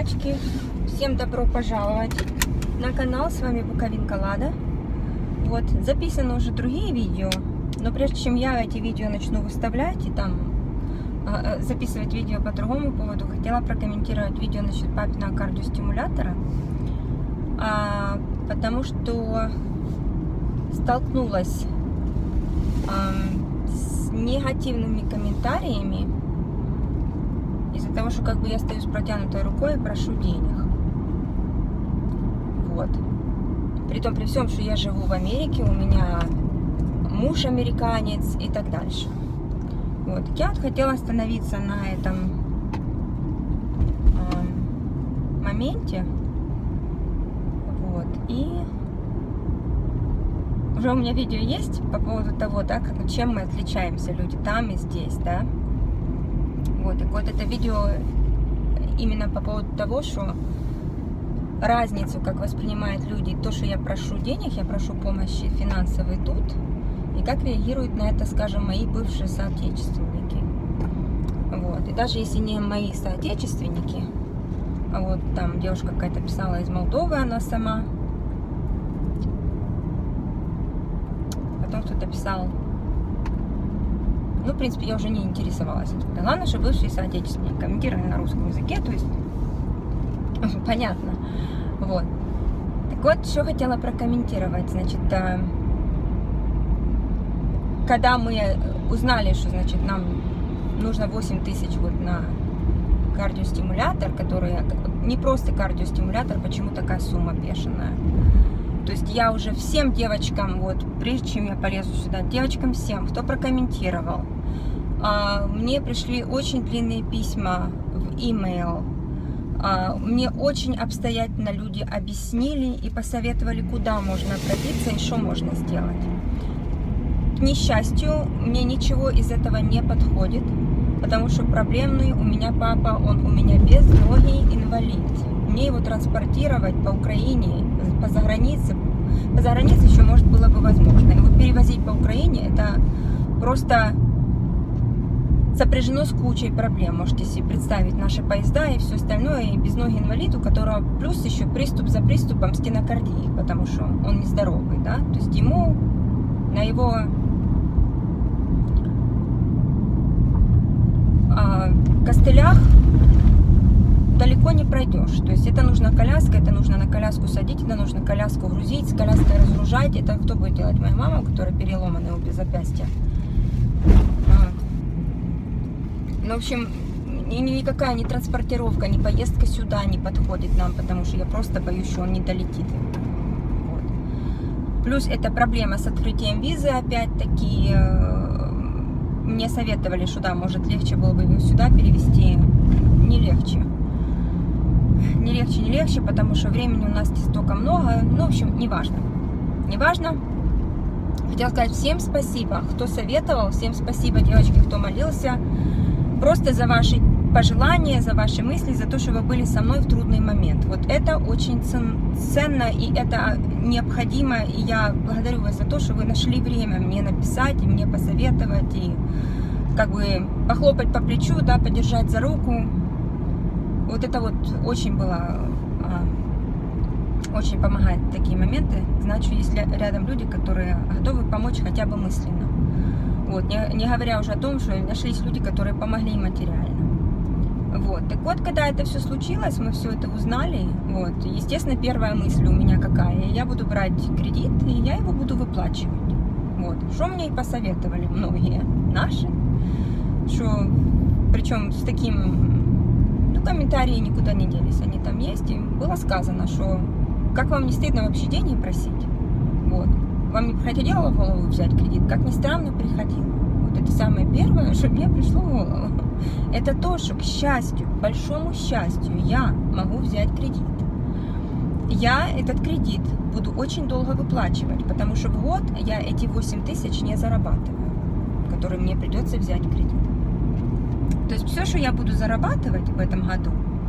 девочки, всем добро пожаловать на канал, с вами Буковинка Лада. Вот, записаны уже другие видео, но прежде чем я эти видео начну выставлять и там записывать видео по другому поводу, хотела прокомментировать видео насчет папиного кардиостимулятора, потому что столкнулась с негативными комментариями из-за того, что как бы я стою с протянутой рукой и прошу денег. Вот. Притом при всем, что я живу в Америке, у меня муж американец и так дальше. Вот. Я вот хотела остановиться на этом моменте. Вот. И уже у меня видео есть по поводу того, да, чем мы отличаемся, люди там и здесь, да. Вот, и вот это видео именно по поводу того, что разницу, как воспринимают люди, то, что я прошу денег, я прошу помощи финансовой тут, и как реагируют на это, скажем, мои бывшие соотечественники. Вот, и даже если не мои соотечественники, а вот там девушка какая-то писала из Молдовы, она сама, потом кто-то писал. Ну, в принципе, я уже не интересовалась. Главное, что бывшие соотечественники комментировали на русском языке, то есть понятно. Вот. Так вот, что хотела прокомментировать. Значит, когда мы узнали, что, значит, нам нужно 8 тысяч вот на кардиостимулятор, который не просто кардиостимулятор, почему такая сумма бешеная. То есть я уже всем девочкам, вот, прежде чем я полезу сюда, девочкам всем, кто прокомментировал, мне пришли очень длинные письма в email, мне очень обстоятельно люди объяснили и посоветовали, куда можно обратиться и что можно сделать. К несчастью, мне ничего из этого не подходит, потому что проблемный у меня папа, он у меня безногий инвалид. Мне его транспортировать по Украине, по загранице еще, может, было бы возможно. Его перевозить по Украине, это просто сопряжено с кучей проблем. Можете себе представить наши поезда и все остальное. И безногий инвалид, у которого плюс еще приступ за приступом стенокардии, потому что он нездоровый, да. То есть ему на его костылях далеко не пройдешь. То есть это нужна коляска, это нужно на коляску садить, это нужно коляску грузить, с коляской разгружать. Это кто будет делать? Моя мама, у которой переломаны обе запястья. Ну, в общем, никакая ни транспортировка, ни поездка сюда не подходит нам, потому что я просто боюсь, что он не долетит. Вот. Плюс это проблема с открытием визы, опять-таки. Мне советовали, что да, может, легче было бы его сюда перевести. Не легче. Не легче, потому что времени у нас здесь столько много. Ну, в общем, неважно. Неважно. Хотела сказать всем спасибо, кто советовал, всем спасибо, девочки, кто молился. Просто за ваши пожелания, за ваши мысли, за то, что вы были со мной в трудный момент. Вот это очень ценно, и это необходимо. И я благодарю вас за то, что вы нашли время мне написать, и мне посоветовать, и как бы похлопать по плечу, да, подержать за руку. Вот это вот очень было, очень помогает в такие моменты. Значит, есть рядом люди, которые готовы помочь хотя бы мысленно. Вот, не говоря уже о том, что нашлись люди, которые помогли материально. Вот, так вот, когда это все случилось, мы все это узнали, вот, естественно, первая мысль у меня какая? Я буду брать кредит, и я его буду выплачивать. Вот, что мне и посоветовали многие наши, что, причем с таким, ну, комментарии никуда не делись, они там есть, и было сказано, что как вам не стыдно вообще деньги просить? Вот. Вам не приходило в голову взять кредит? Как ни странно, приходило. Вот это самое первое, что мне пришло в голову. Это то, что, к счастью, к большому счастью, я могу взять кредит. Я этот кредит буду очень долго выплачивать, потому что в год я эти 8 тысяч не зарабатываю, которые мне придется взять кредит. То есть все, что я буду зарабатывать в этом году,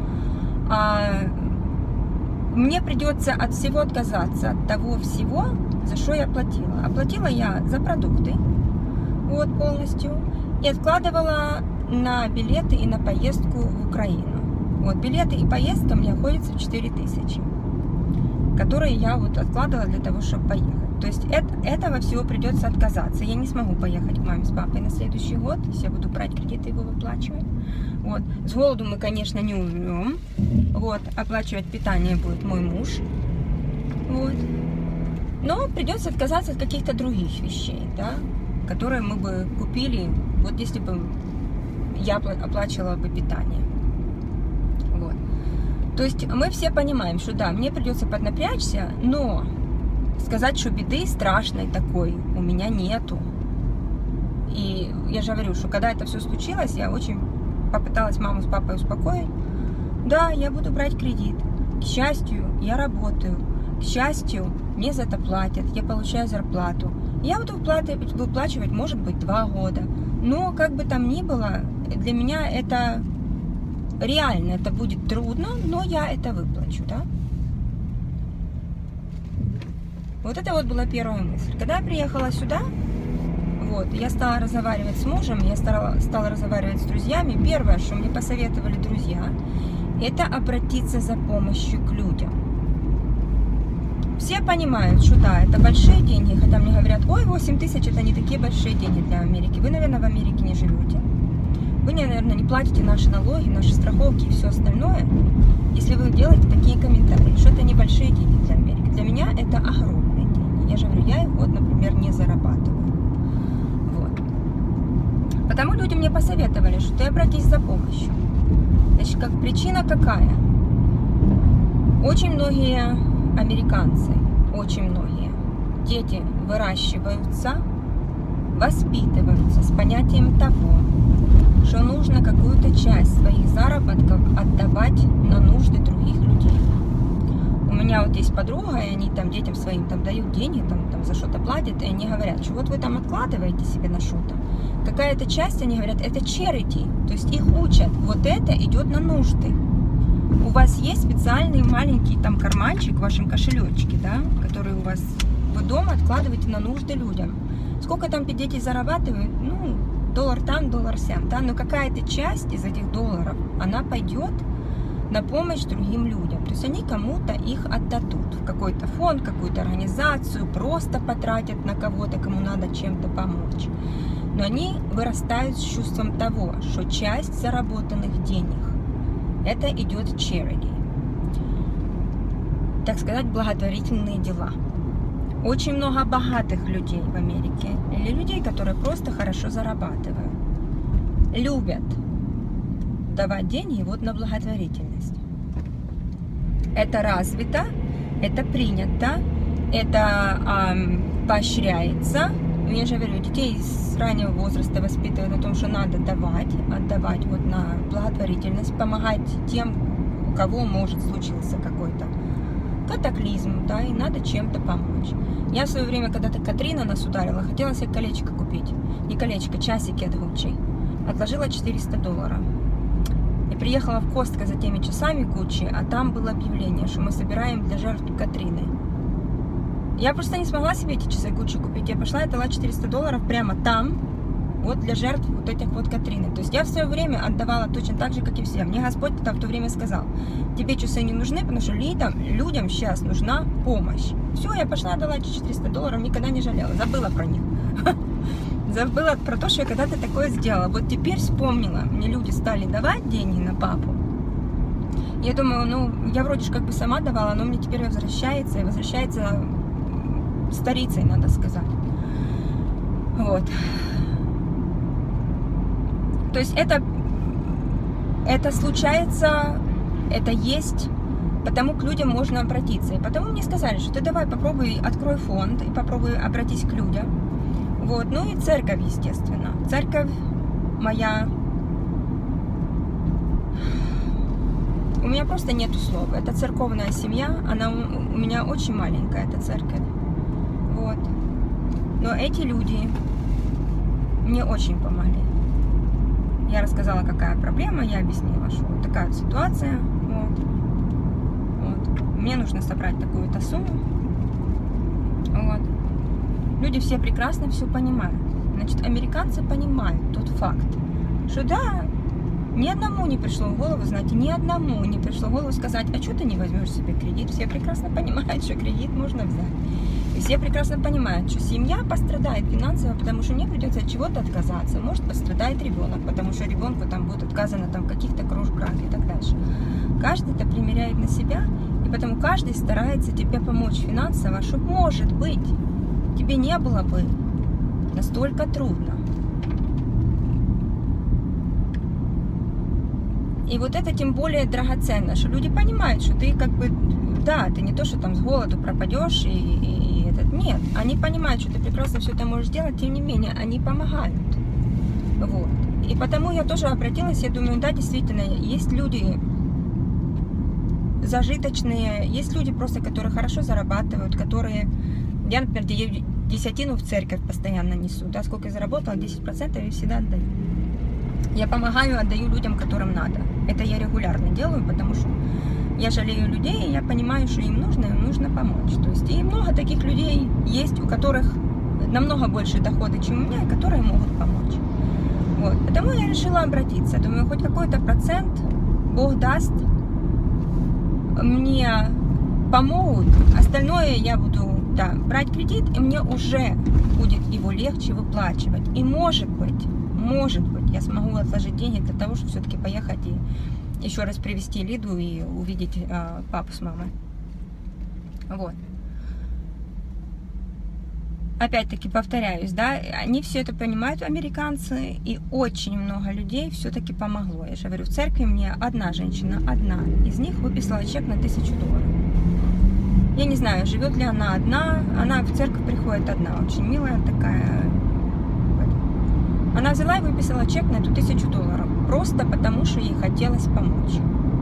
мне придется от всего отказаться, от того всего, за что я платила. Оплатила я за продукты, вот, полностью, и откладывала на билеты и на поездку в Украину. Вот, билеты и поездка мне обходятся в 4000, которые я вот откладывала для того, чтобы поехать. То есть этого всего придется отказаться. Я не смогу поехать к маме с папой на следующий год, если я буду брать кредит и его выплачивать. Вот. С голоду мы, конечно, не умрем. Вот. Оплачивать питание будет мой муж. Вот. Но придется отказаться от каких-то других вещей, да, которые мы бы купили, вот если бы я оплачивала бы питание. Вот. То есть мы все понимаем, что да, мне придется поднапрячься, но сказать, что беды страшной такой у меня нету. И я же говорю, что когда это все случилось, я очень попыталась маму с папой успокоить. Да, я буду брать кредит. К счастью, я работаю. К счастью, мне за это платят. Я получаю зарплату. Я буду выплачивать, может быть, 2 года. Но, как бы там ни было, для меня это реально, это будет трудно, но я это выплачу, да? Вот это вот была первая мысль. Когда я приехала сюда, вот, я стала разговаривать с мужем, я стала разговаривать с друзьями. Первое, что мне посоветовали друзья, это обратиться за помощью к людям. Все понимают, что да, это большие деньги, хотя мне говорят, ой, 8000 это не такие большие деньги для Америки. Вы, наверное, в Америке не живете. Вы, наверное, не платите наши налоги, наши страховки и все остальное, если вы делаете такие комментарии, что это небольшие деньги для Америки. Для меня это огромные деньги. Я же говорю, я их вот, например, не зарабатываю. Вот. Потому люди мне посоветовали, что ты обратись за помощью. Значит, как причина какая? Очень многие американцы, очень многие дети выращиваются, воспитываются с понятием того, что нужно какую-то часть своих заработков отдавать на нужды других людей. У меня вот есть подруга, и они там детям своим там дают деньги, там за что-то платят, и они говорят, что вот вы там откладываете себе на что-то. Какая-то часть, они говорят, это charity, то есть их учат, вот это идет на нужды. У вас есть специальный маленький там карманчик в вашем кошелечке, да, который у вас вы дома откладываете на нужды людям. Сколько там дети зарабатывают? Ну, $1 там, $1 сям, да, но какая-то часть из этих долларов, она пойдет на помощь другим людям. То есть они кому-то их отдадут в какой-то фонд, какую-то организацию, просто потратят на кого-то, кому надо чем-то помочь. Но они вырастают с чувством того, что часть заработанных денег это идет charity, так сказать, благотворительные дела. Очень много богатых людей в Америке, или людей, которые просто хорошо зарабатывают, любят давать деньги вот на благотворительность. Это развито, это принято, это поощряется. Я же говорю, детей с раннего возраста воспитывают на том, что надо отдавать вот на благотворительность, помогать тем, у кого может случился какой-то катаклизм, да, и надо чем-то помочь. Я в свое время, когда-то Катрина нас ударила, хотела себе колечко купить. Не колечко, часики от Gucci. Отложила $400. И приехала в Костко за теми часами Gucci, а там было объявление, что мы собираем для жертв Катрины. Я просто не смогла себе эти часы Gucci купить. Я пошла и дала $400 прямо там, вот для жертв вот этих вот Катрины. То есть я в свое время отдавала точно так же, как и все. Мне Господь тогда в то время сказал, тебе часы не нужны, потому что людям сейчас нужна помощь. Все, я пошла, отдала эти $400, никогда не жалела, забыла про них. Забыла про то, что я когда-то такое сделала. Вот теперь вспомнила, мне люди стали давать деньги на папу. Я думаю, ну, я вроде же как бы сама давала, но мне теперь возвращается, и возвращается старицей, надо сказать. Вот. То есть это случается, это есть, потому к людям можно обратиться. И потому мне сказали, что ты давай попробуй, открой фонд и попробуй обратись к людям. Вот. Ну и церковь, естественно. Церковь моя... У меня просто нету слов. Это церковная семья, она у меня очень маленькая, эта церковь. Вот. Но эти люди мне очень помогли. Я рассказала, какая проблема, я объяснила, что вот такая вот ситуация. Вот. Мне нужно собрать такую-то сумму. Вот. Люди все прекрасно все понимают. Значит, американцы понимают тот факт, что да, Ни одному не пришло в голову, знаете, ни одному не пришло в голову сказать, а что ты не возьмешь себе кредит? Все прекрасно понимают, что кредит можно взять. И все прекрасно понимают, что семья пострадает финансово, потому что мне придется от чего-то отказаться. Может, пострадает ребенок, потому что ребенку там будет отказано там, в каких-то кружках и так дальше. Каждый это примеряет на себя, и потому каждый старается тебе помочь финансово, чтобы, может быть, тебе не было бы настолько трудно. И вот это тем более драгоценно, что люди понимают, что ты как бы, да, ты не то, что там с голоду пропадешь и этот, нет, они понимают, что ты прекрасно все это можешь делать, тем не менее, они помогают. Вот. И потому я тоже обратилась, я думаю, да, действительно, есть люди зажиточные, есть люди просто, которые хорошо зарабатывают, которые, я, например, десятину в церковь постоянно несу, да, сколько я заработала, 10% я всегда отдаю. Я помогаю, отдаю людям, которым надо. Это я регулярно делаю, потому что я жалею людей, и я понимаю, что им нужно помочь. То есть и много таких людей есть, у которых намного больше дохода, чем у меня, и которые могут помочь. Вот. Потому я решила обратиться. Думаю, хоть какой-то процент Бог даст, мне помогут. Остальное я буду, да, брать кредит, и мне уже будет его легче выплачивать. И может быть, я смогу отложить деньги для того, чтобы все-таки поехать и еще раз привезти Лиду и увидеть папу с мамой. Вот. Опять-таки повторяюсь, да, они все это понимают, американцы, и очень много людей все-таки помогло. Я же говорю, в церкви мне одна женщина, одна из них выписала чек на $1000. Я не знаю, живет ли она одна, она в церковь приходит одна, очень милая такая. Она взяла и выписала чек на эту $1000, просто потому, что ей хотелось помочь.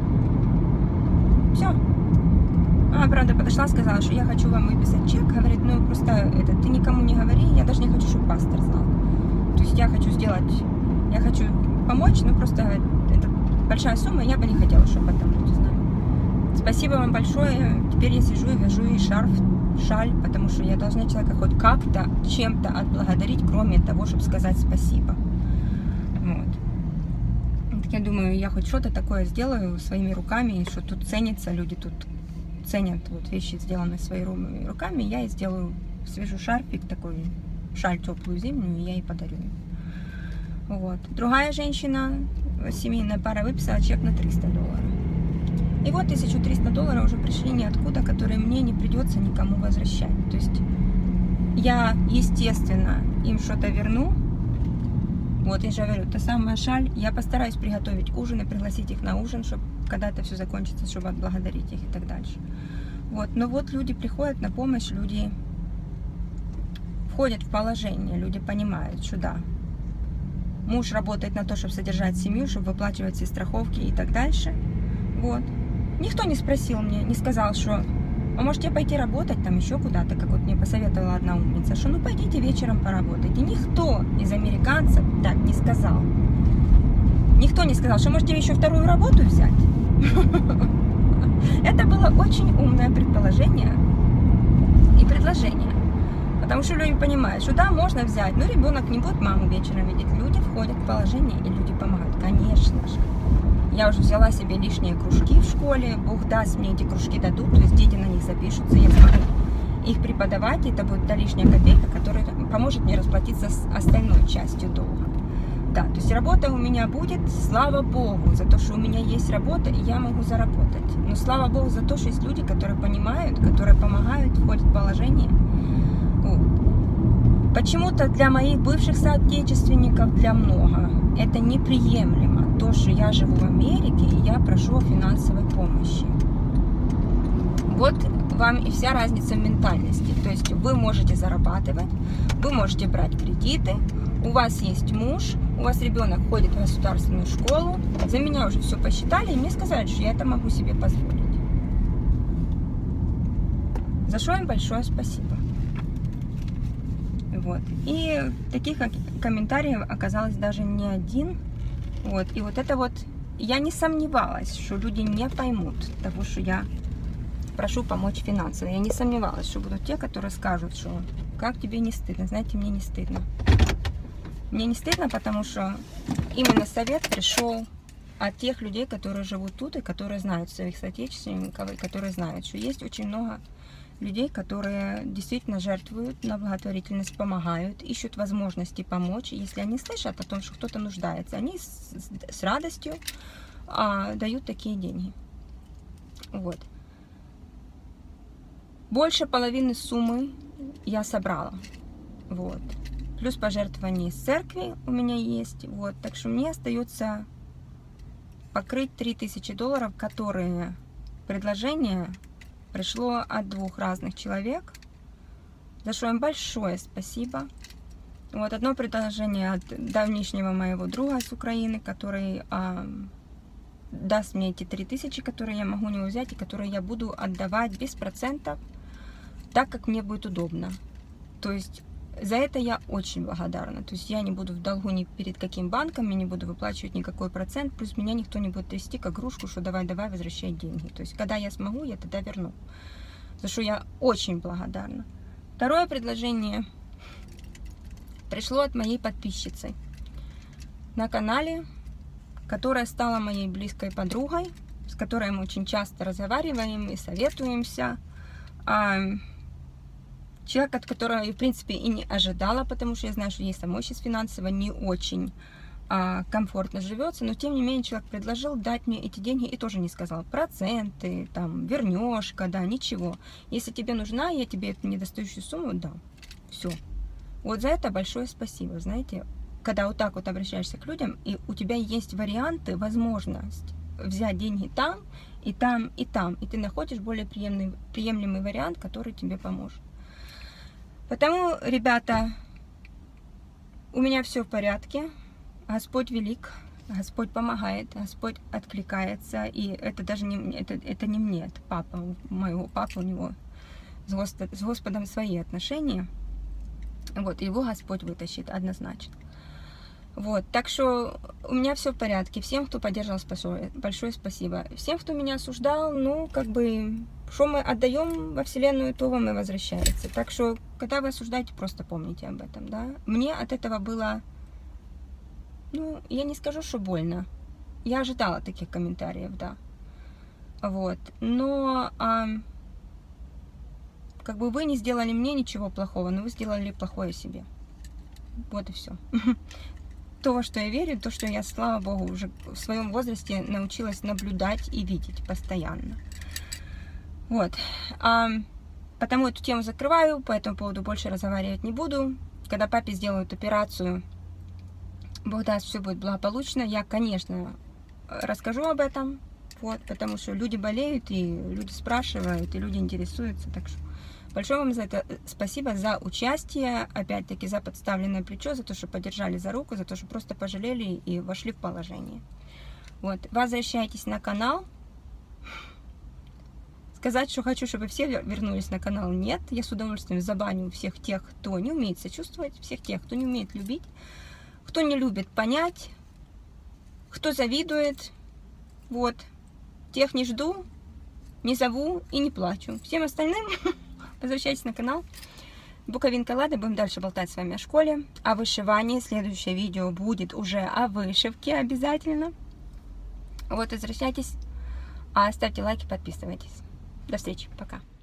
Все. Она, правда, подошла, сказала, что я хочу вам выписать чек. Говорит, ну просто это, ты никому не говори, я даже не хочу, чтобы пастор знал. То есть я хочу помочь, но просто это большая сумма, я бы не хотела, чтобы об этом люди знали. Спасибо вам большое. Теперь я сижу и вяжу ей шаль, потому что я должна человека хоть как-то, чем-то отблагодарить, кроме того, чтобы сказать спасибо. Вот. Так я думаю, я хоть что-то такое сделаю своими руками, что тут ценится, люди тут ценят вот вещи, сделанные своими руками. Я и сделаю, свяжу шарфик такой, шаль теплую зимнюю, и я ей подарю. Вот. Другая женщина, семейная пара, выписала чек на $300. И вот $1300 уже пришли ниоткуда, которые мне не придется никому возвращать. То есть я, естественно, им что-то верну. Вот, я же говорю, та самая шаль. Я постараюсь приготовить ужин и пригласить их на ужин, чтобы когда это все закончится, чтобы отблагодарить их и так дальше. Вот, но вот люди приходят на помощь, люди входят в положение, люди понимают, что да, муж работает на то, чтобы содержать семью, чтобы выплачивать все страховки и так дальше. Вот. Никто не спросил мне, не сказал, что а можете пойти работать там еще куда-то, как вот мне посоветовала одна умница, что ну пойдите вечером поработайте. Никто из американцев так не сказал. Никто не сказал, что можете еще вторую работу взять. Это было очень умное предположение и предложение. Потому что люди понимают, что да, можно взять, но ребенок не будет маму вечером видеть. Люди входят в положение, и люди помогают. Конечно же. Я уже взяла себе лишние кружки в школе. Бог даст, мне эти кружки дадут, то есть дети на них запишутся, я смогу их преподавать. И это будет та лишняя копейка, которая поможет мне расплатиться с остальной частью долга. Да, то есть работа у меня будет, слава Богу, за то, что у меня есть работа, и я могу заработать. Но слава Богу за то, что есть люди, которые понимают, которые помогают, входят в положение. Вот. Почему-то для моих бывших соотечественников, для много, это неприемлемо. То, что я живу в Америке, и я прошу о финансовой помощи. Вот вам и вся разница в ментальности. То есть вы можете зарабатывать, вы можете брать кредиты, у вас есть муж, у вас ребенок ходит в государственную школу. За меня уже все посчитали, и мне сказали, что я это могу себе позволить. За что им большое спасибо. Вот. И таких комментариев оказалось даже не один. Вот. И вот это вот, я не сомневалась, что люди не поймут того, что я прошу помочь финансово. Я не сомневалась, что будут те, которые скажут, что как тебе не стыдно. Знаете, мне не стыдно. Мне не стыдно, потому что именно совет пришел от тех людей, которые живут тут и которые знают своих соотечественников, и которые знают, что есть очень много людей, которые действительно жертвуют на благотворительность, помогают, ищут возможности помочь. Если они слышат о том, что кто-то нуждается, они с радостью дают такие деньги. Вот. Больше половины суммы я собрала. Вот. Плюс пожертвования из церкви у меня есть. Вот. Так что мне остается покрыть $3000, которые предложение пришло от 2 разных человек, за что им большое спасибо. Вот одно предложение от давнишнего моего друга с Украины, который даст мне эти 3000, которые я могу у него взять и которые я буду отдавать без процентов, так как мне будет удобно. То есть за это я очень благодарна. То есть я не буду в долгу ни перед каким банком, я не буду выплачивать никакой процент, плюс меня никто не будет трясти как игрушку, что давай, возвращай деньги. То есть когда я смогу, я тогда верну. За что я очень благодарна. Второе предложение пришло от моей подписчицы на канале, которая стала моей близкой подругой, с которой мы очень часто разговариваем и советуемся. Человек, от которого я, в принципе, и не ожидала, потому что я знаю, что ей самой сейчас финансово не очень комфортно живется, но тем не менее человек предложил дать мне эти деньги и тоже не сказал проценты, там, вернешь, когда, ничего. Если тебе нужна, я тебе эту недостающую сумму дам. Все. Вот за это большое спасибо, знаете. Когда вот так вот обращаешься к людям, и у тебя есть варианты, возможность взять деньги там, и там, и там, и ты находишь более приемлемый вариант, который тебе поможет. Потому, ребята, у меня все в порядке. Господь велик, Господь помогает, Господь откликается. И это даже не, это не мне, это папа, моего папы, у него с Господом свои отношения. Вот, его Господь вытащит однозначно. Вот, так что у меня все в порядке. Всем, кто поддержал, большое спасибо. Всем, кто меня осуждал, ну, как бы, что мы отдаем во Вселенную, то вам и возвращается. Так что, когда вы осуждаете, просто помните об этом, да. Мне от этого было, ну, я не скажу, что больно. Я ожидала таких комментариев, да. Вот, но, как бы вы не сделали мне ничего плохого, но вы сделали плохое себе. Вот и все. То, во что я верю, то, что я, слава Богу, уже в своем возрасте научилась наблюдать и видеть постоянно. Вот. Потому эту тему закрываю, по этому поводу больше разговаривать не буду. Когда папе сделают операцию, Бог даст, все будет благополучно, я, конечно, расскажу об этом, вот, потому что люди болеют, и люди спрашивают, и люди интересуются, так что большое вам за это спасибо, за участие, опять-таки за подставленное плечо, за то, что поддержали за руку, за то, что просто пожалели и вошли в положение. Вот, возвращайтесь на канал. Сказать, что хочу, чтобы все вернулись на канал, нет. Я с удовольствием забаню всех тех, кто не умеет сочувствовать, всех тех, кто не умеет любить, кто не любит понять, кто завидует. Вот, тех не жду, не зову и не плачу. Всем остальным возвращайтесь на канал. Буковинка Лада. Будем дальше болтать с вами о школе, о вышивании. Следующее видео будет уже о вышивке обязательно. Вот, возвращайтесь. Ставьте лайки, подписывайтесь. До встречи. Пока.